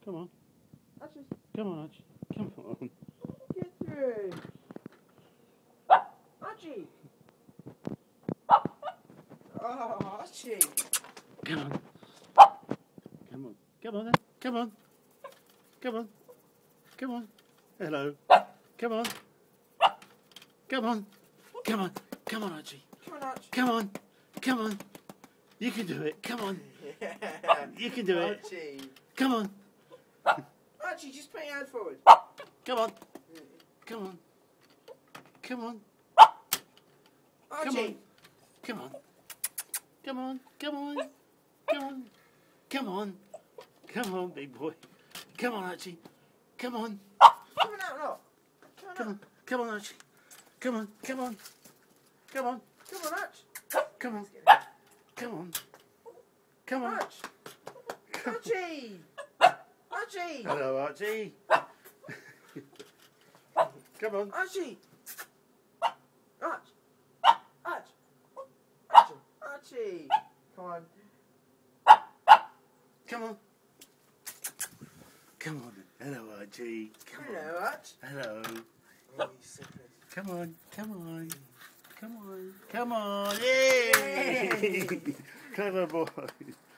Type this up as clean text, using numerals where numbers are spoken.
Come on. Archie. Come on, Archie. Come on. Get through. Archie. Oh, Archie. Come on. Come on. Come on then. Come on. Come on. Come on. Hello. Come on. Come on. Come on. Come on, Archie. Come on, Archie. Come on. Come on. You can do it. Come on. Yeah. You can do it. Archie. Come on. Archie, just put your hand forward. Come on. Come on. Come on. Archie. Come on. Come on. Come on. Come on. Come on. Come on, big boy. Come on, Archie. Come on. Come on out, look. Come on. Come on, Archie. Come on. Come on. Come on. Come on, Archie. Come on. Come on. Come on. Archie. Archie. Archie. Hello, Archie. Come on. Archie. Archie. Archie. Archie. Archie. Come on. Come on. Come on. Hello, Archie. Come on. Hello, Archie. Hello. Oh, you sickness. Come on. Come on. Come on. Come on. Yay! Yay! Clever boy.